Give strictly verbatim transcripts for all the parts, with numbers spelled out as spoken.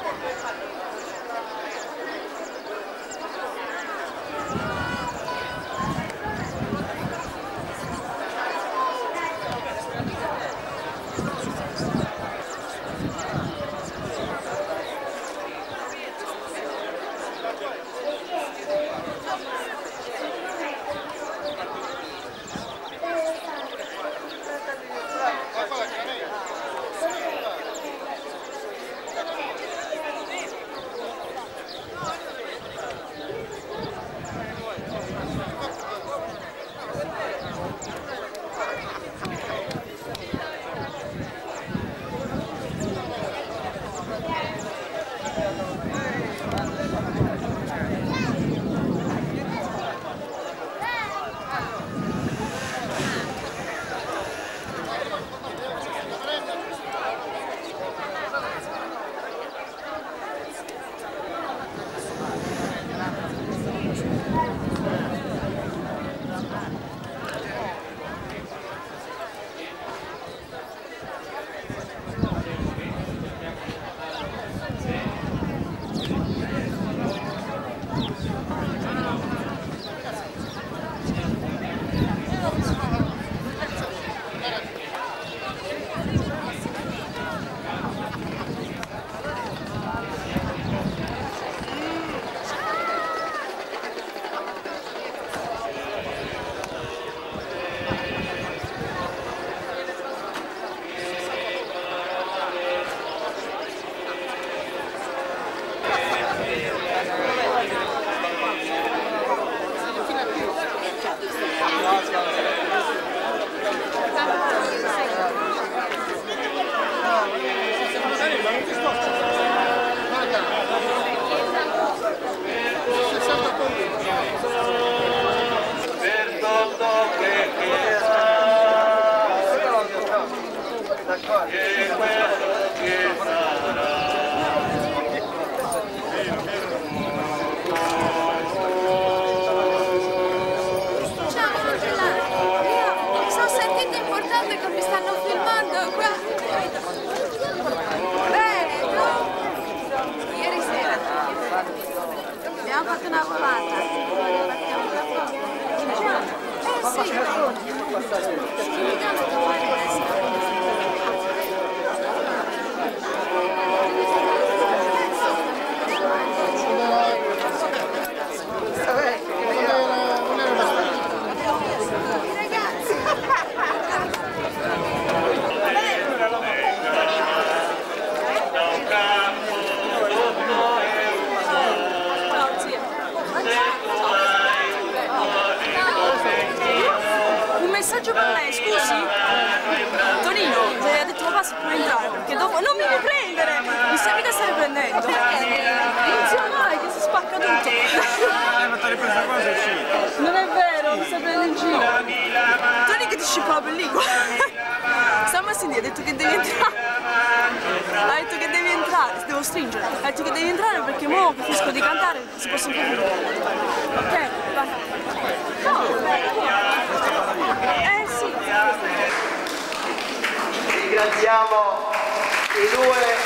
Ringraziamo i due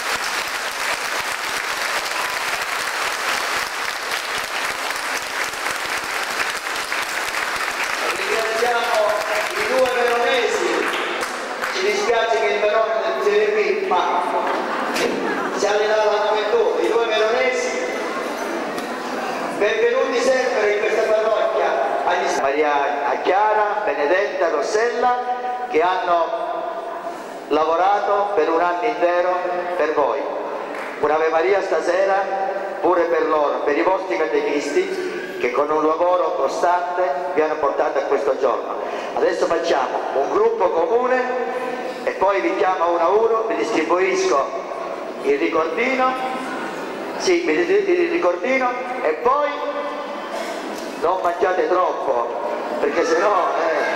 ringraziamo i due veronesi. Ci dispiace che il Verona non sia qui, ma si allenava la gioventù, i due veronesi. Benvenuti sempre in questa parrocchia agli Maria a Chiara, Benedetta, Rossella, che hanno lavorato per un anno intero per voi. Un'Ave Maria stasera pure per loro, per i vostri catechisti che con un lavoro costante vi hanno portato a questo giorno. Adesso facciamo un gruppo comune e poi vi chiamo uno a uno, vi distribuisco il ricordino, sì, vi distribuisco il ricordino e poi non mangiate troppo perché sennò eh,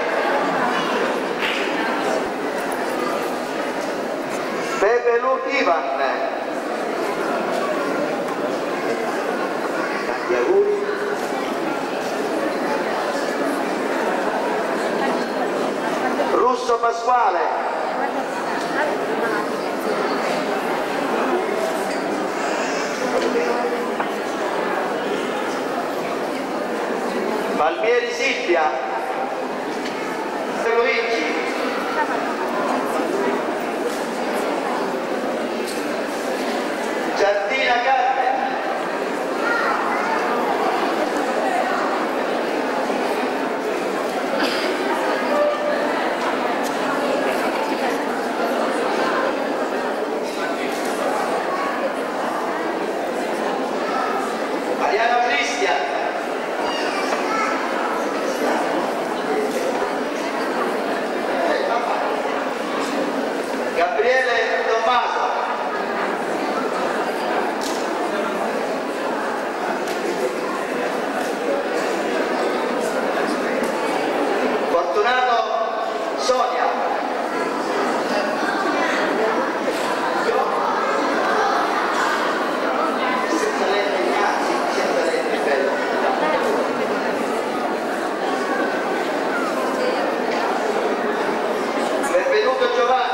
Pepe Luc Ivan, tanti auguri. Russo Pasquale, Palmieri Silvia, Luigi, Giardina Carmen, Mariano Cristian, Gabriele Tommaso, Fortunato Sonia, senza lenti, anzi, senza lenti, bello. Benvenuto Giovanni,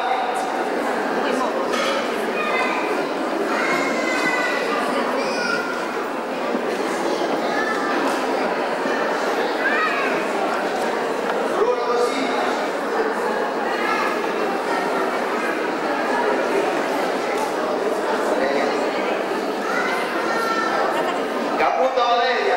Caputo Valeria,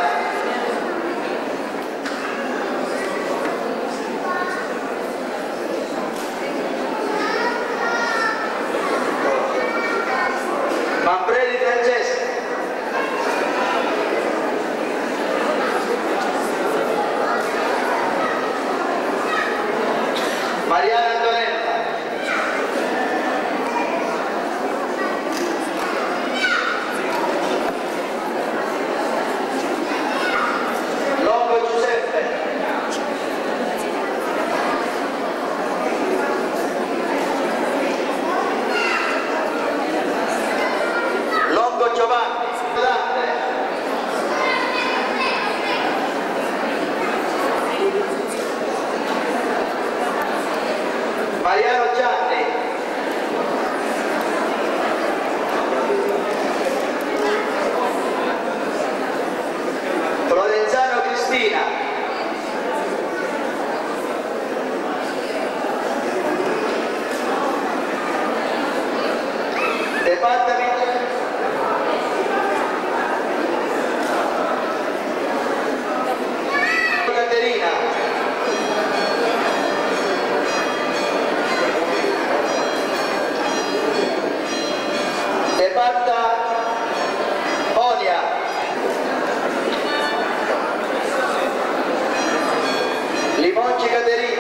Manfredi Francesco, Mariana Antonella, Longo Giuseppe, Longo Giovanni, Dante, Mariano Gianni, Provenzano Cristina, De Patta Caterina, De Patta Onia, Limonci Caterina,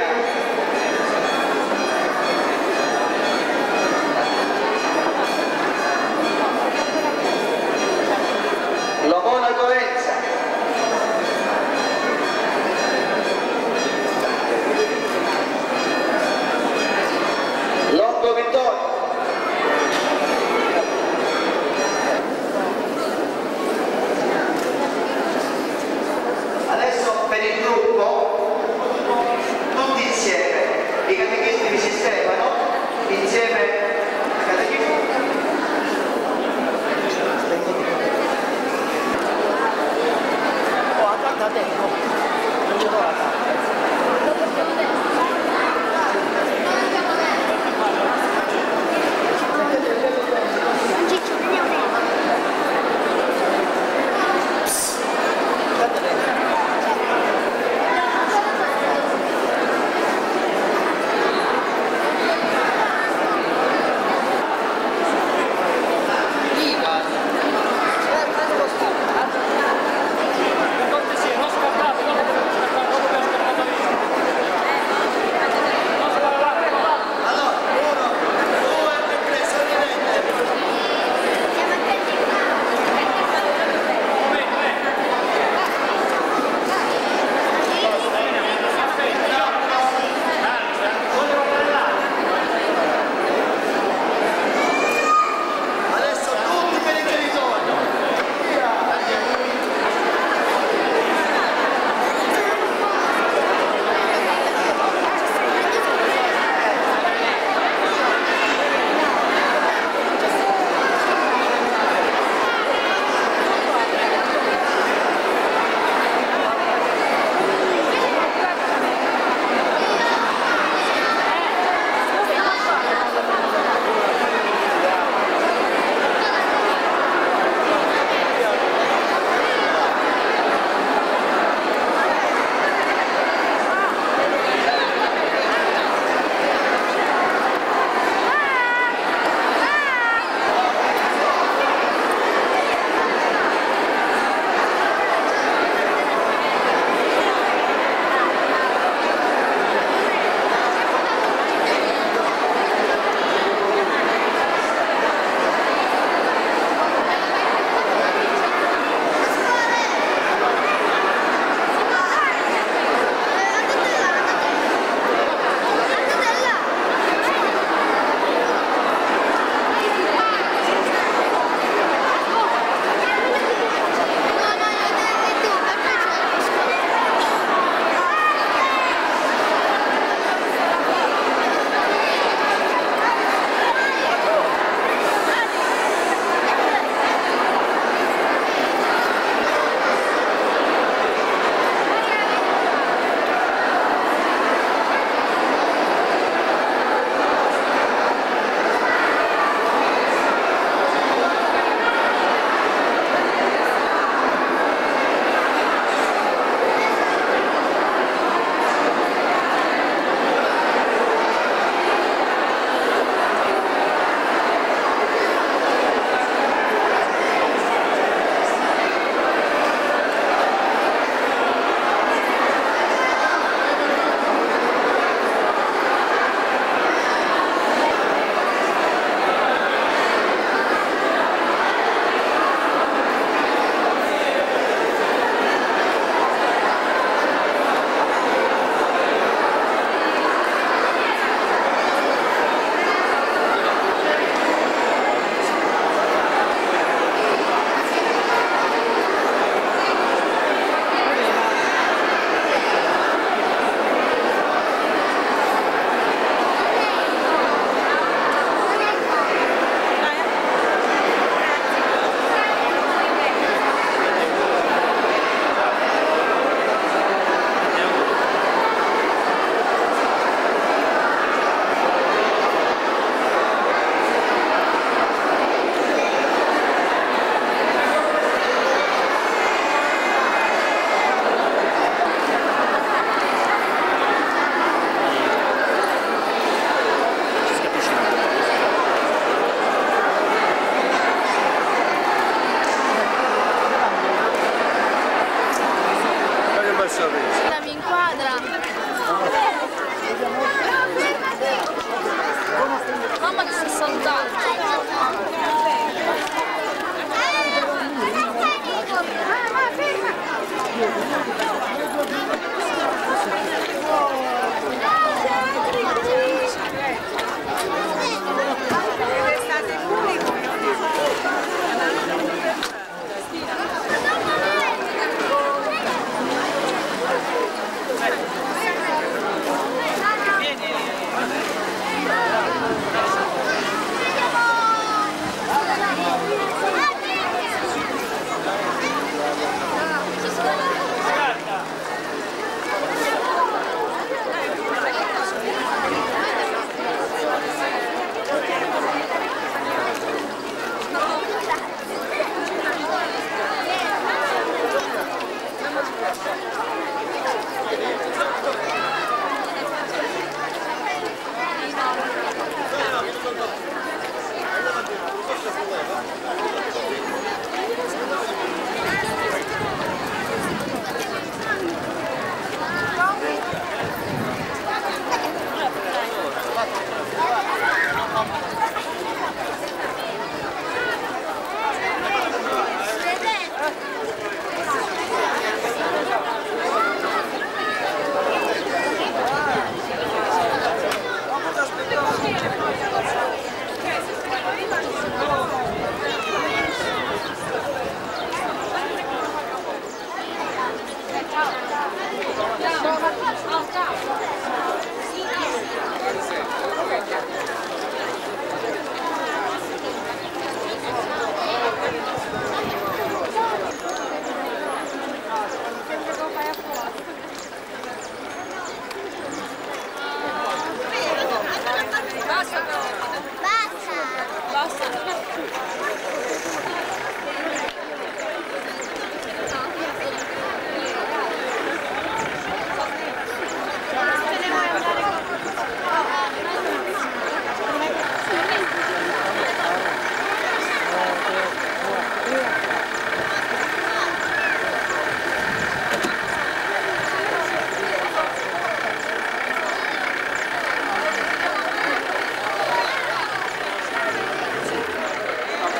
Lomona Coenza, Longo Vittorio,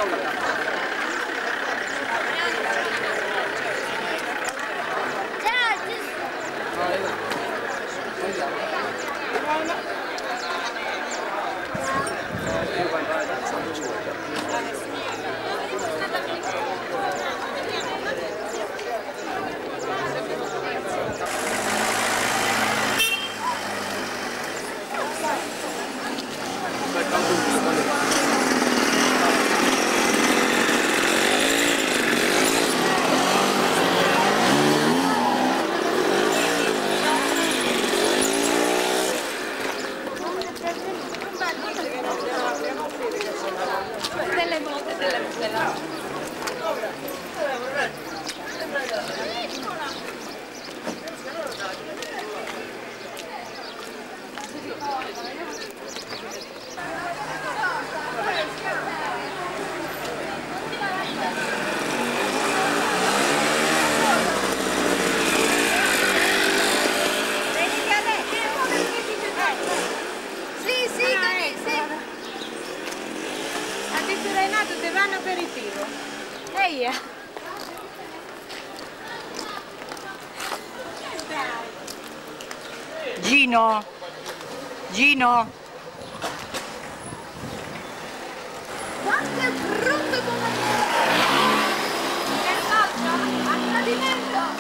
Gino, Gino. Quanto è brutto come per faccia, a tradimento.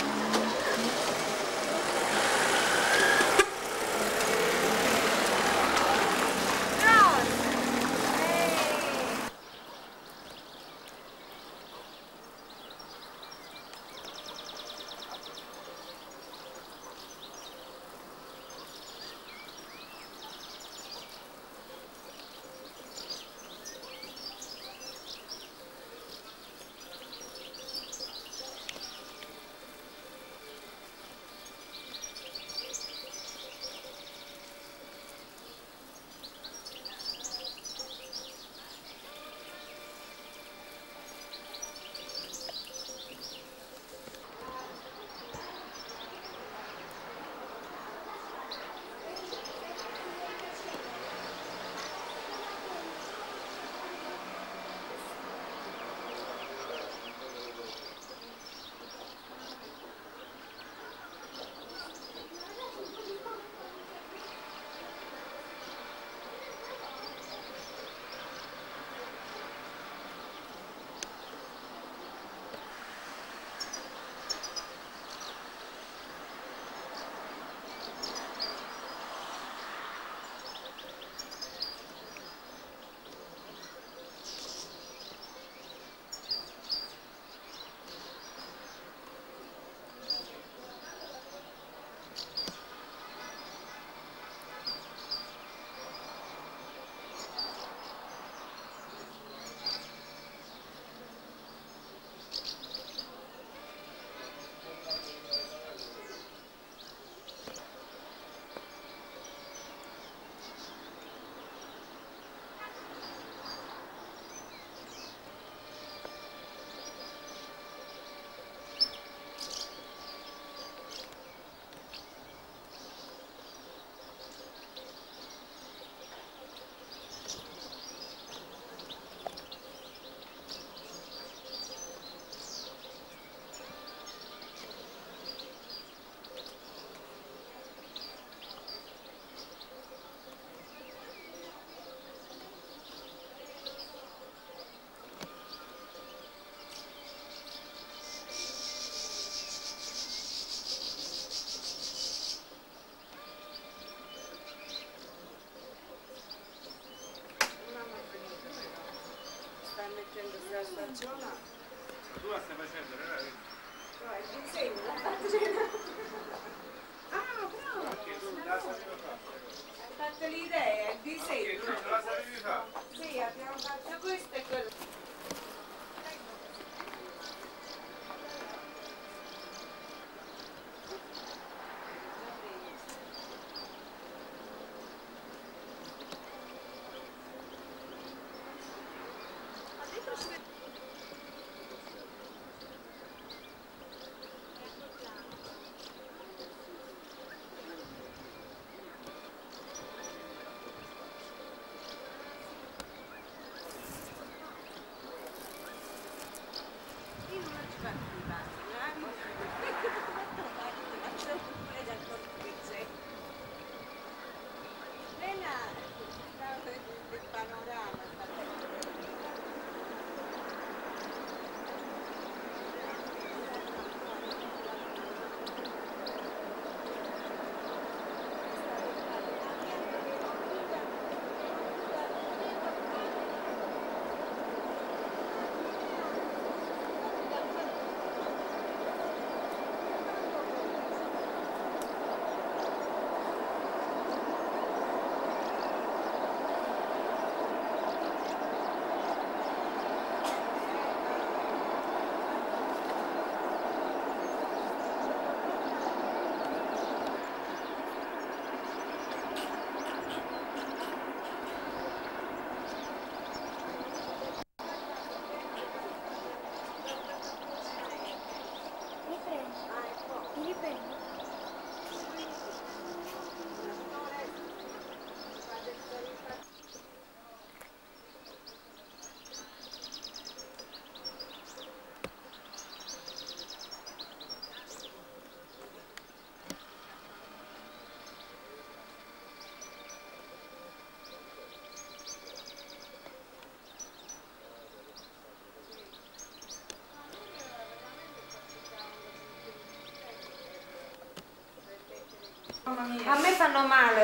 Tu la stai facendo, non è? No, è il disegno, l'ha fatto. Ah, bravo! Perché tu la sapevi fare? Hai fatto l'idea, il disegno. Perché tu la sapevi fare? Sì, abbiamo fatto questo e quello. A me fanno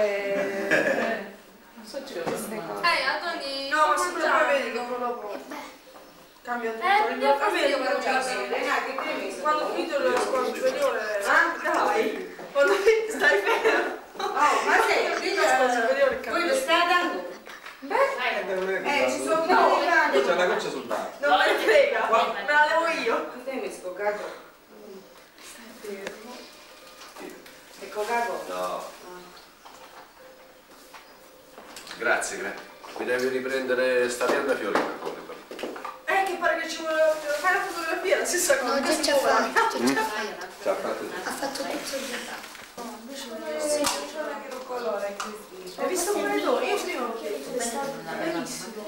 male. Non so ci queste cose. Eh, Antoni, No, ma sempre poi vedi dopo dopo. Cambia tutto. Eh, Il mi mio fa fastidio capello quando già mi vedi. quando ho finito la scuola superiore. Ah, dai! Quando stai fermo. Oh, ma sei, Io la scuola superiore voi cambia. lo state dando? Eh, ci sono No, no, C'è una goccia sul naso. non me ne frega, me la levo io. Te mi hai scogato. Stai fermo. È cogato? No. Grazie, grazie. Mi devi riprendere sta pianta fiori ancora. Eh, che pare che ci vuole fare la fotografia, la stessa cosa. No, già Questo ci ha vuole. fatto. Ciao, Franco. Ha fatto tutto già. No, invece non è che lo colore. Hai visto come tu? Io prima l'ho chiesto, è stato benissimo.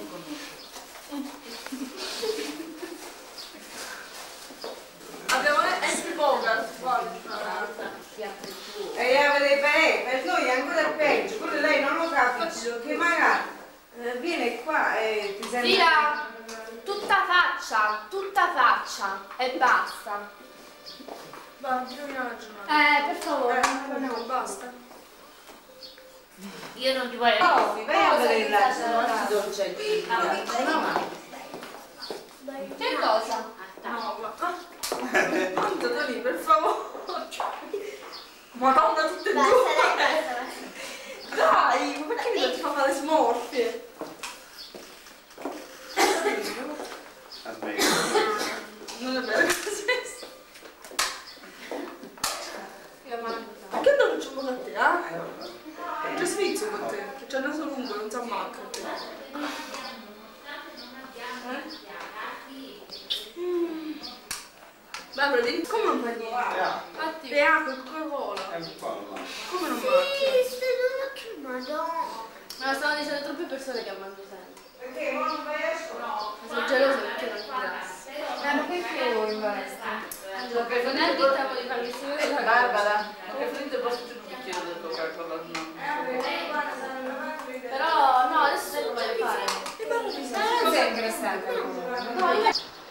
Abbiamo anche poca, E avete per, per noi è ancora peggio, pure lei non lo capisce, che magari eh, viene qua e ti sembra... Via! Tutta faccia, tutta faccia e basta. Va, finiamo la giornata. Eh, per favore. Eh, no, basta. Io non ti voglio. Oh, vai a vedere la giornata. Che cosa? No, ma... Ah, quanto da lì, per favore. Madonna, tutte e due. Dai, ma perché mi fai fare le smorfie? Aspetta. Non è vero così. Ma che non c'è un a te, eh? C'è sfizio con te, che c'è il naso lungo, non si ammacca. Barbara, dimmi come non fai niente? E acqua e Coca-Cola. È un po' no. Come non macchi? Me lo stanno dicendo troppe persone che mangio sempre. Perché non esco? No. Sono geloso perché non ti dà. Eh, ma che più in palestra? Angelo, per non è il tempo di farmi sentire la Barbara, Che frente posso c'è un bicchiere del Coca-Cola? Però no, adesso sai come voglio fare. Non sei interessata comunque. No, io...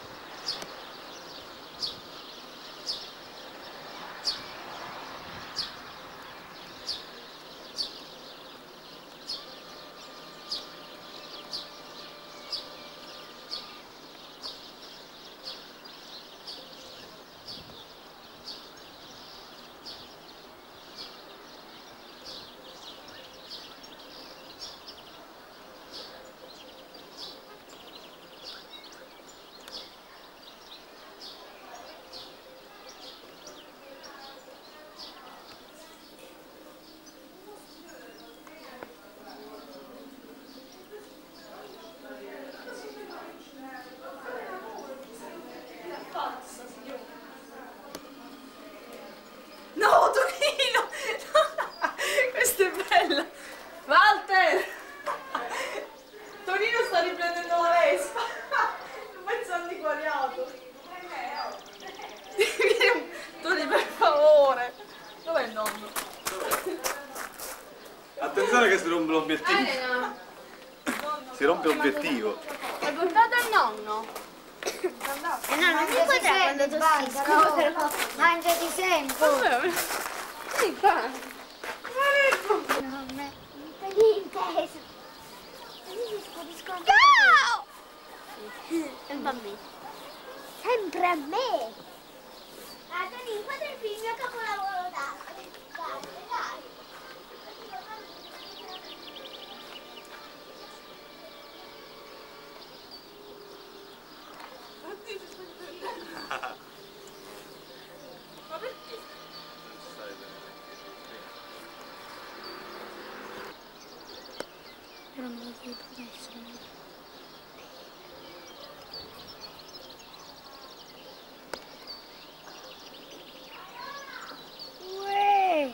no, Tonino! Questa è bella! Walter! Tonino sta riprendendo la Vespa! Un mezzo antiquariato! nonno. Attenzione che si rompe l'obiettivo. Elena, Si rompe l'obiettivo. hai portato il nonno? Eh no, non si potrà quando tossisco, però mangiati sempre. Sì, fa. No, me... Non ti inteso. Ciao! Sempre a me. Sempre a me. Ah, Tony, guarda il film, mio capolavoro d'arte. Dai, dai. Ma perché? Però me lo chiedo adesso. Uè!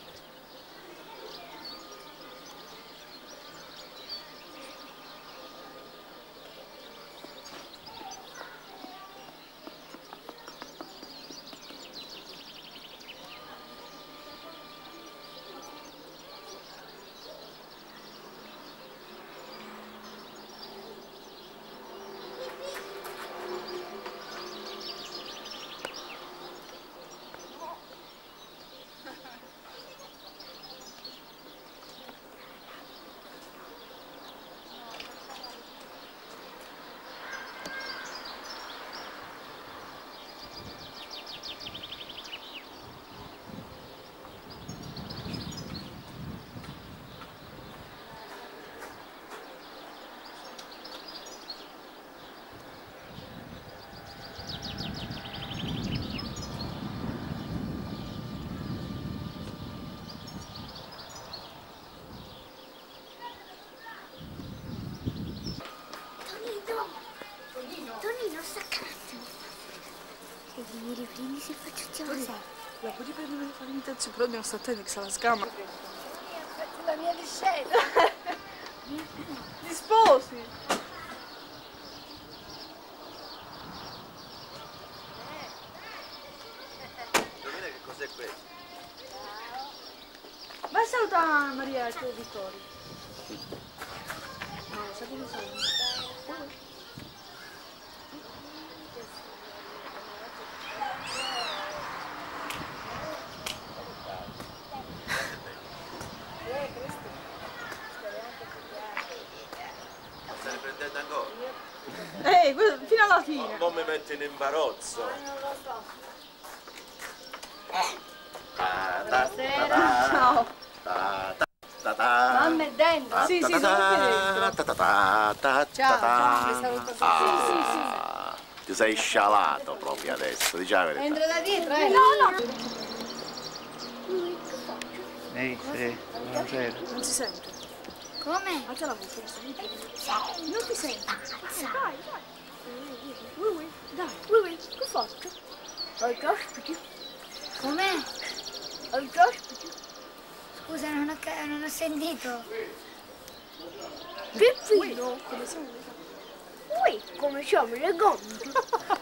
Tonino, staccato. Se mi riprendi se faccio ciò sei. La puoi riprendere di fare l'imitazione, però devo stare attento che sa la sgama. La mia discesa. Ti sposi! Indovina che cos'è questo? Vai a salutare Maria e tuo Vittorio. No, sai come sono? Stai riprendendo ancora? Ehi, fino alla fine. Non mi metti in imbarazzo. Ciao. Mamma è dentro. Sì, sì, sono qui dentro. Ciao, ciao, mi saluto. Ah, ti sei scialato proprio adesso, diciamo la verità. Entra da dietro, eh? No, no. Ehi, sì, buonasera. Non si sente. Come? Alza la voce, senti? Sei. Non ti senti. Dai, dai, dai. Ui, ui, dai. Ui, ui, che faccio? Ho gli ospiti. Come? Ho gli ospiti. Scusa, non ho, ca- non ho sentito. Pippino. Come siamo? Ui, come siamo eleganti.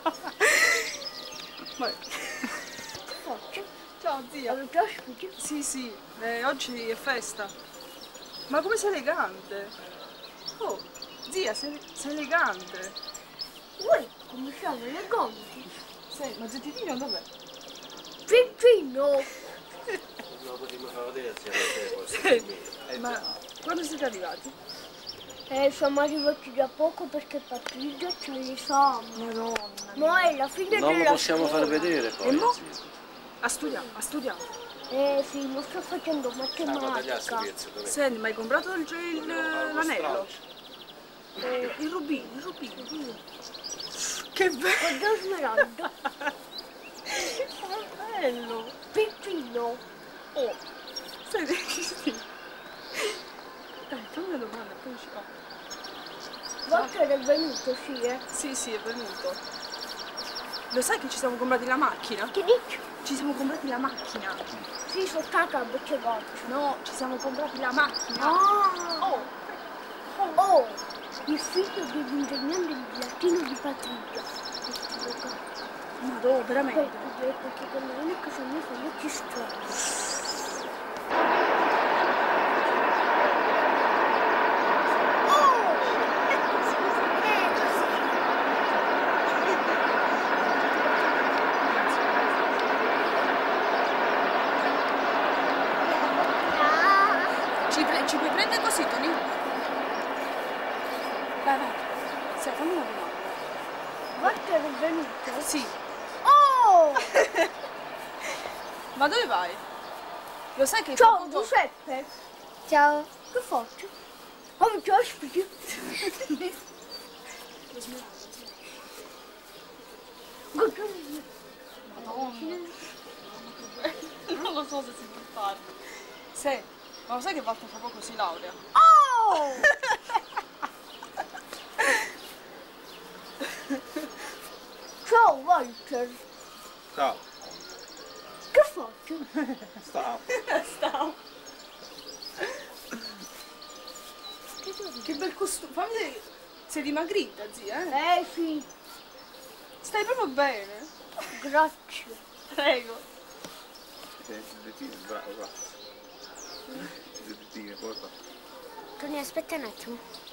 Vai. Che faccio? Ciao, zia. Ho gli ospiti. Sì, sì, eh, oggi è festa. Ma come sei elegante? Oh, zia, sei, sei elegante. Ui, come siamo eleganti. Sei, ma Zettinino dov'è? Pippino. Non potremmo fare vedere se non Ma quando siete arrivati? Eh, siamo arrivati da poco perché Patrizia c'ha l'esame. Madonna. Ma è la fine Non lo della possiamo scuola. far vedere E poi. mo? zio. Ha studiato, ha studiato. Eh sì, non sto facendo Ah, ma matematica. tagliasse dov'è? Senti, ma hai comprato il, il- l'anello? Eh, Il rubino, il rubino. Che bello! Guarda smeraldo. Che bello! Pippino. Oh, stai sì. Dai, fammi una domanda, poi ci va. Walter è venuto, sì, eh. Sì, sì, è venuto. Lo sai che ci siamo comprati la macchina? Che dici? Ci siamo comprati la macchina. Sì, sono stata a Beccegoccio. No, ci siamo comprati la macchina. Ah! Oh, Oh! Il figlio dell'ingegnere del latino di Patrizia. madò, veramente. Questo perché con l'unica famiglia ci sto. ci puoi prendere così, Tony? Vai, vai. Sai, fammi una domanda. Walter è venuto? Sì. Oh! Ma dove vai? Lo sai che... Ciao, Giuseppe. Ciao. Che faccio? Oh, mi ospiti. Madonna. Non lo so se si può fare. Sì, ma lo sai che Walter fra poco si laurea? Oh! Ciao, Walter. Ciao. Che faccio? Stavo. Stavo. Che bel costume. Fammi vedere. Sei dimagrita, zia, eh? Eh sì. Stai proprio bene. Grazie. Prego. Bravo, bravo. Dettine, porta. Tony, aspetta un attimo.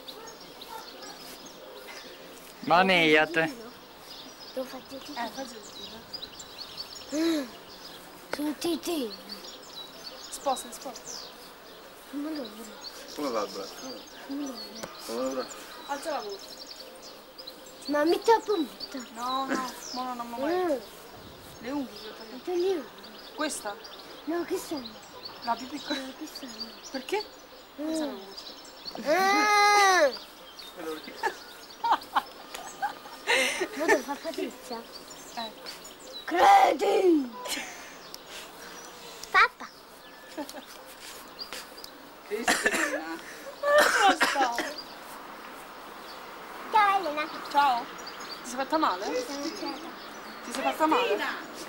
Maniate. Devo fare il titino. Eh, faccio il Mm. Sul titino. Sposta, sposta. Non lo vedo. Come va il braccio? Non lo vedo. Come va il braccio? Alza la voce. Ma mi sta punta. No, no, no, no, no, no, no. Mm. Le unghie che ho tagliato. Tagliamo. Questa? No, che sono? La più piccola. No, che sono? Perché? Alza la voce. Ah! Ma devo fare Patrizia? Eh. Credi! Papà! Cristina. Basta. Ciao Elena! Ciao. Ti sei fatta male? Sono c'era. Ti sei fatta male?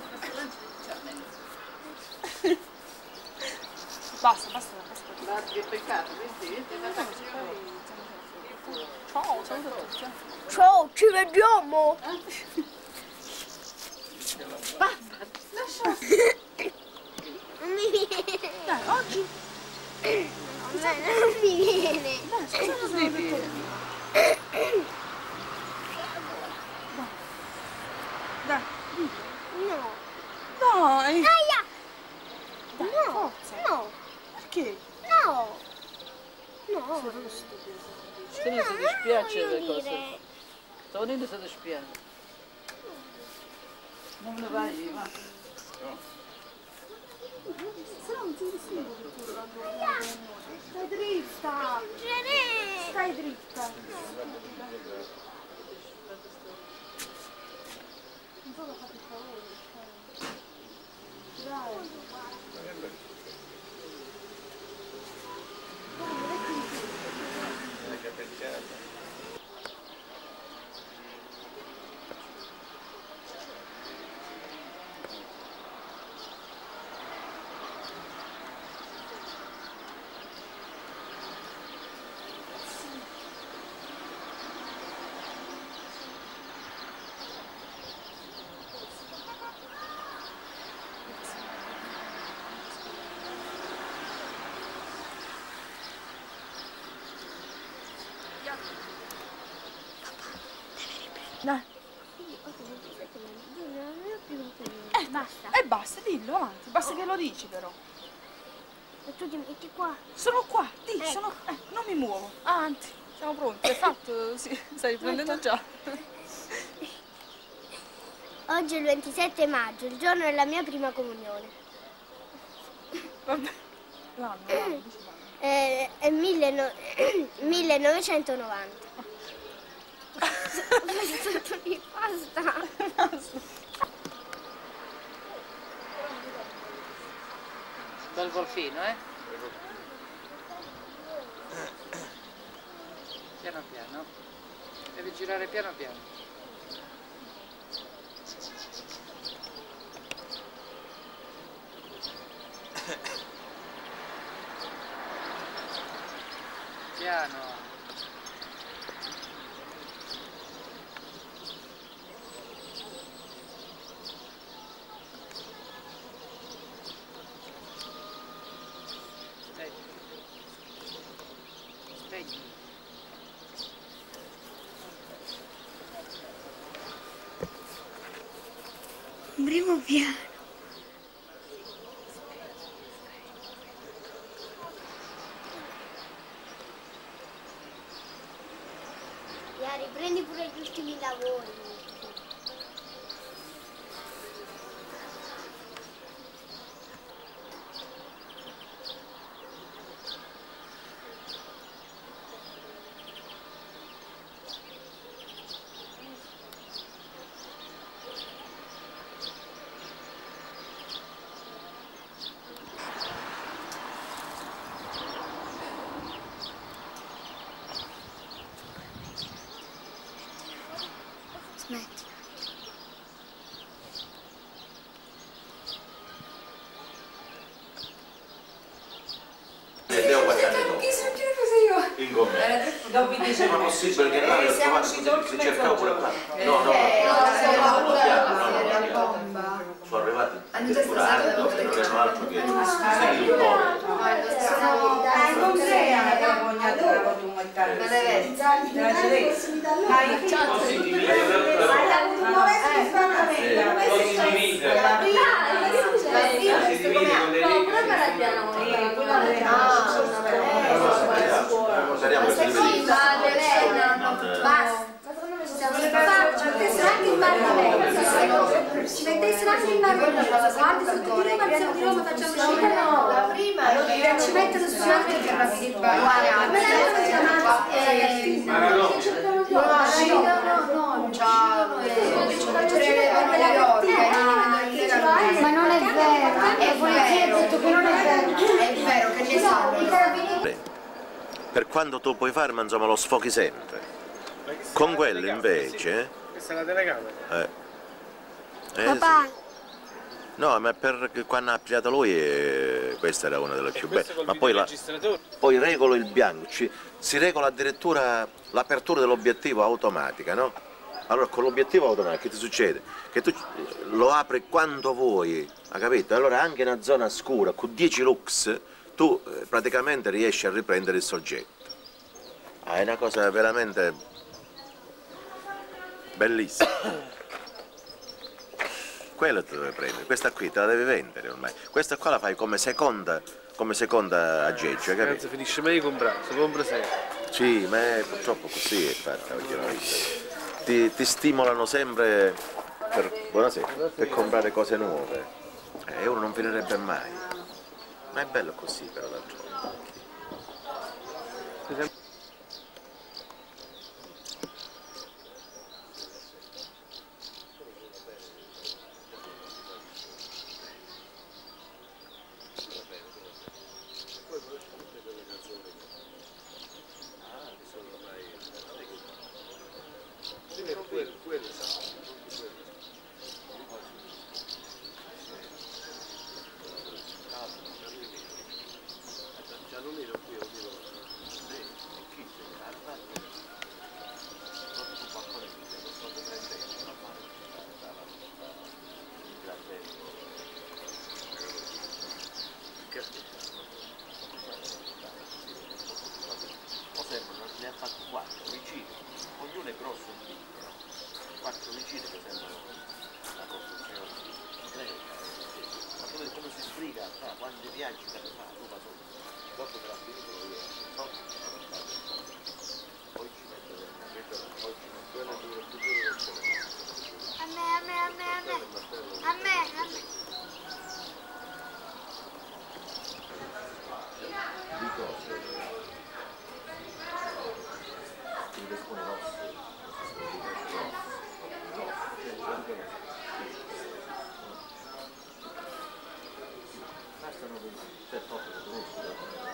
Basta, basta, basta. Ma che peccato, vedi? Ciao, saluta tutti. Ciao, ci vediamo! Non mi viene! Dai, oggi. Non mi viene! Dai, scusa, cosa hai detto? Dai. No! Dai. Aia! Dai, No! forza. No! Perché? No! No! Te ne No, si non dispiace voglio le cose. dire. Tonino si dispiace. Non ne vai, va. Stai dritta. Genè! Stai dritta. Non so cosa fate il favore. Dai. Dai. Eh, basta. E basta, dillo avanti. Basta che lo dici però. E tu ti metti qua. Sono qua, di, Ecco. sono. Eh, non mi muovo. Avanti, siamo pronti. Hai fatto? Sì, stai riprendendo già. Oggi è il ventisette maggio, il giorno della mia prima comunione. Vabbè. L'anno, l'anno, dici l'anno. Eh, è milleno- millenovecentonovanta. Basta. Bel golfino, eh? Piano piano. Devi girare piano piano. Piano. Spegni. Spegni. Primo piano. Come? Dopo i dieci Ma possibile che l'aria siamo trovate usciti così, oltre si cercava pure qua? No, no, bomba. sono arrivati addirittura anni dopo che non erano altro che stili un po'. non sei la cognata della cotuma e carne. Non è vero. Hai ciao. Hai avuto un momento di sfamamento. La prima, No, però me la piano. Speriamo che si vedi. Basta. Anche in Parlamento ci mettessero anche in Parlamento guarda sul primo Marzio di Roma facciamo uscire La prima ci mettono su anche per la Ma non è vero, è vero, detto che non è vero, è vero che ne sanno. Per quanto tu puoi fare, ma insomma lo sfochi sempre. Con quello invece... Questa è la telecamera? Eh. Eh, papà. sì. No, ma per quando ha pigliato lui eh, questa era una delle più belle. Ma poi, la, poi regolo il bianco, ci, si regola addirittura l'apertura dell'obiettivo automatica, no? Allora con l'obiettivo automatico che ti succede? Che tu lo apri quando vuoi, hai capito? Allora anche in una zona scura, con dieci lux, tu eh, praticamente riesci a riprendere il soggetto. Ah, è una cosa veramente bellissima. Quella te la devi prendere, questa qui te la devi vendere ormai. Questa qua la fai come seconda, come seconda aggeggio, hai capito? Finisce meglio di comprare, si compra sempre. Sì, ma è, purtroppo così è fatta la vita. Ti, ti stimolano sempre per, buonasera, per comprare cose nuove. E uno non finirebbe mai. Ma è bello così però d'altro. Ne ha fatto quattro vicini, ognuno è grosso un piccolo, quattro vicini che sembrano una costruzione. Ma dove come si sbriga, fa, quanti viaggi che fa, tu da solo, dopo che l'ha finito lui è sotto, poi ci metto dentro, poi ci metto quella due più due del cielo. A me, a me, a me, a me, a me, a me. Di cose. Alcune rossi, bastano per poco da conoscere.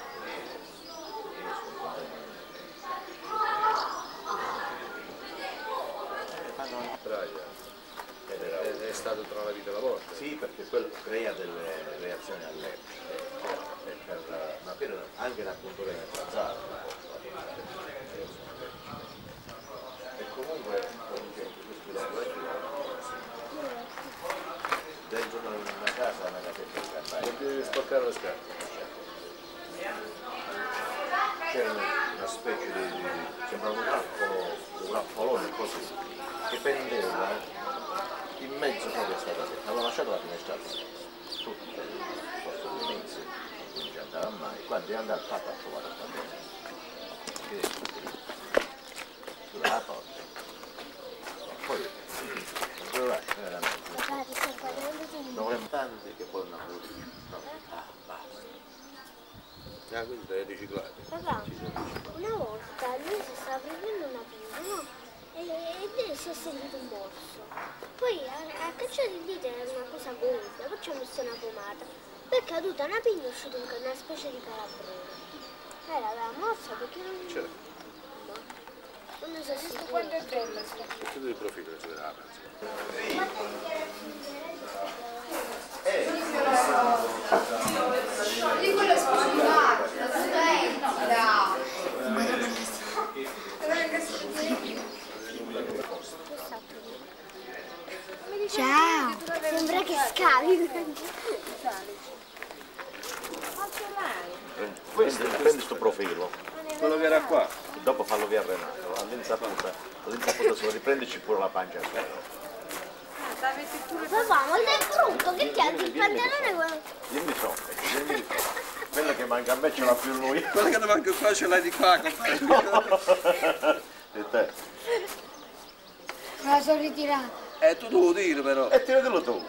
È, è stato tra la vita e la morte. Sì, perché quello crea delle reazioni allergiche, per, ma per anche una puntura nel trazzaro. E comunque, dentro una casa, una casetta di campagna. Non devi sporcare le scarpe. C'era una specie di, di sembrava un raffolo, un raffolone così, che pendeva in mezzo proprio a questa casetta. Aveva lasciato la finestrata tutto il posto di mezzo, non ci andava mai. Quando è andato il Papa a trovare la famiglia, sulla porta. Poi, non dovrai, veramente. Dovremmo tanti che poi non hanno voluto. No, ah, basta. Ah, quindi te le riciclate? Papà, una volta lui si stava prendendo una pinza, no? E, e si è sentito un morso. Poi ha, ha cacciato il dito, era una cosa gonfia, poi ci ha messo una pomata. Poi è caduta una pinza e è uscita una specie di calabrone. Lei l'aveva morsa perché non... Certo. No. Non ne so se Quanto è bella? Tutto il profilo si vede la pensa. Di quello è sposinato, la stupenda. Ciao. Sembra che scavi. Prendi, prendi sto profilo. Quello che era qua. Dopo fallo via a Renato, all'insaputa. All'insaputa se lo riprendici pure la pancia a Papà, ma sei brutto, che ti alzi il pantalone qua? Dimmi troppo, dimmi troppo. Quella che manca a me ce l'ha più lui. Quella che manca qua ce l'hai di qua, compagno. E te? Me la sono ritirata. Eh, tu devo dire però. E tiratelo tu.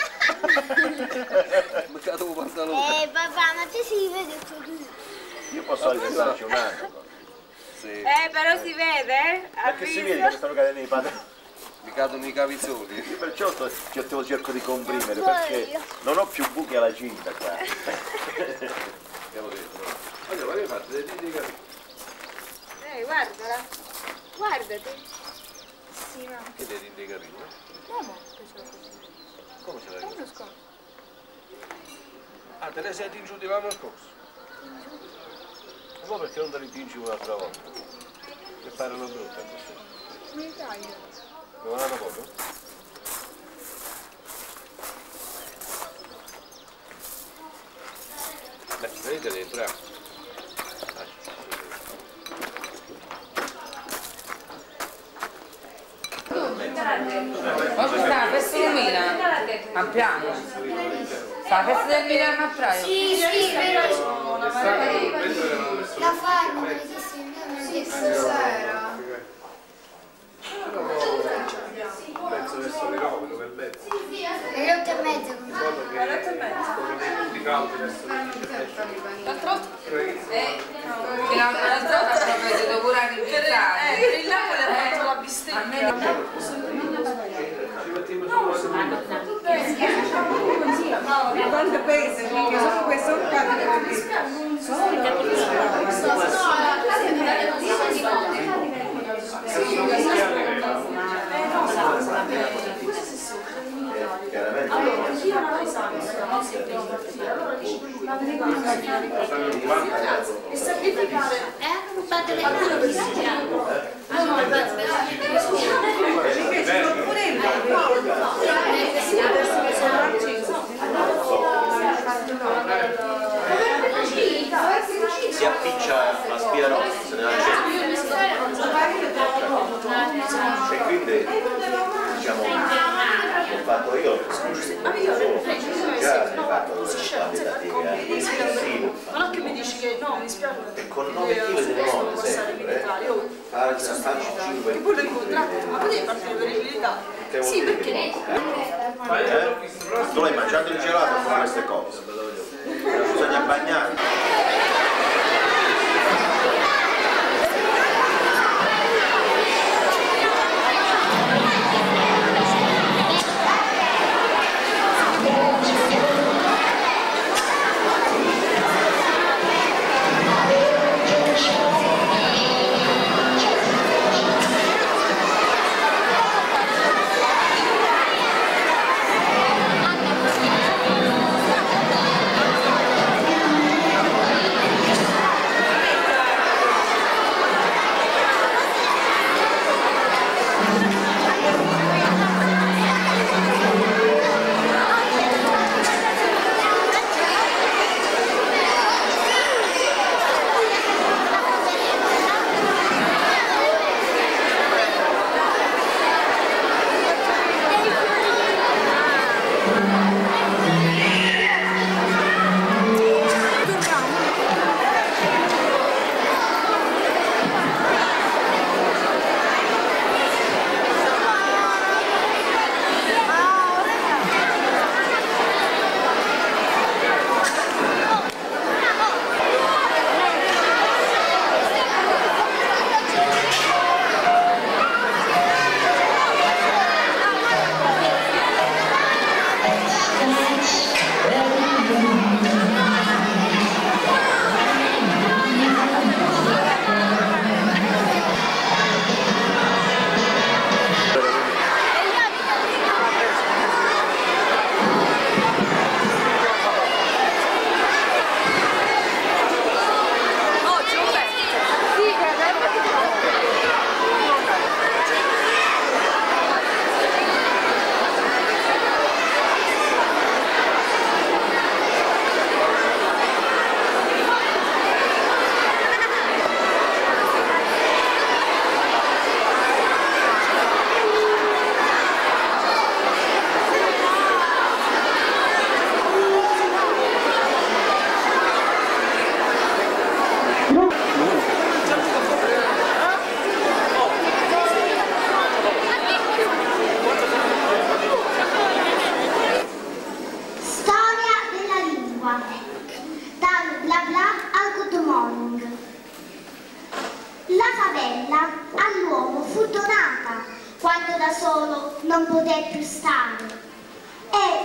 Mi cado un pantalone. Eh, papà, ma te si vede così. Io posso alimentarci un anno. Sì. Eh, però si vede? Perché si vede che mi stanno cadendo i pantaloni. Mi cadono i cavizzoni. Io perciò sto, cerco, cerco di comprimere, perché non ho più buchi alla cinta qua. Abbiamo detto. Allora, ma che fate? Dei denti di capelli? Eh, guardala. Guardati. Sì, ma... Che dei denti di capelli? No, no, che ce l'ho così. Come ce l'hai? L'anno scorso. Ah, te le sei tingiuti l'anno scorso? Ma perché non te li tingi un'altra volta? Che parano brutte così. Mi taglio. Non hanno poco? Beh, vedete dentro, eh? Ma questa è la festa del Milan a Praia. Sta la festa del Milan a Praia. Sì, sì, vero. La fanno, sì, stasera. Penso verso le nove, nove e mezza. Le otto e mezza. Le otto e mezza. Tutti caldi verso le L'altro volta? Eh, l'altra volta proprio devo pure arrivare. Eh, per il Napoli ha fatto la bistecca. Quando pensi che sono questo qua e sacrificare Eh? Fate le mani per Ah no, Si appiccia la spia rossa, se ne va e quindi diciamo ho fatto io già ho fatto quantitative sì, ma non che mi dici che no, mi spiace e con nove chili di limone sempre faccio cinque e poi lo incontrato, ma potevi partire per il militare? Sì, perché eh? Tu l'hai mangiato il gelato con queste cose bisogna bagnare.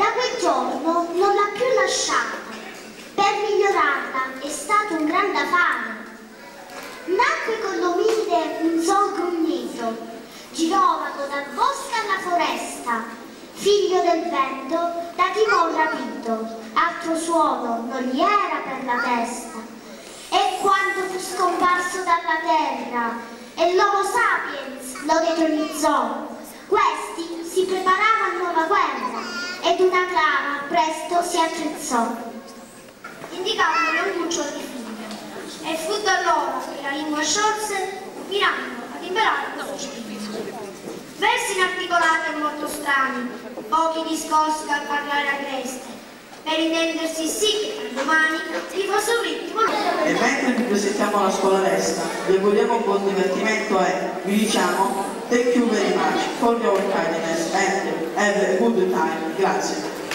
da quel giorno non l'ha più lasciata. Per migliorarla è stato un grande affare. Nacque con l'umile un sol grugneto, girovano dal bosco alla foresta, figlio del vento da timon rapito, altro suono non gli era per la testa. E quando fu scomparso dalla terra e l'Homo sapiens lo detronizzò, questi si preparava a nuova guerra ed una clava presto si attrezzò, indicandole un cucciolo di figlio. E fu da allora che la lingua sciolse, mirando ad imparare una voce di figlio. Versi inarticolati e molto strani, pochi discorsi dal parlare agreste, per intendersi sì che per domani vi fosse un ritmo. E mentre vi presentiamo la scuola Vesta, vi auguriamo un buon divertimento e vi diciamo thank you very much for your kindness and have a good time. Grazie.